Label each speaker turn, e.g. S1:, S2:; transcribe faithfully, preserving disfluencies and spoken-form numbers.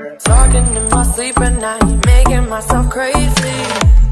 S1: Talking in my sleep at night, making myself crazy.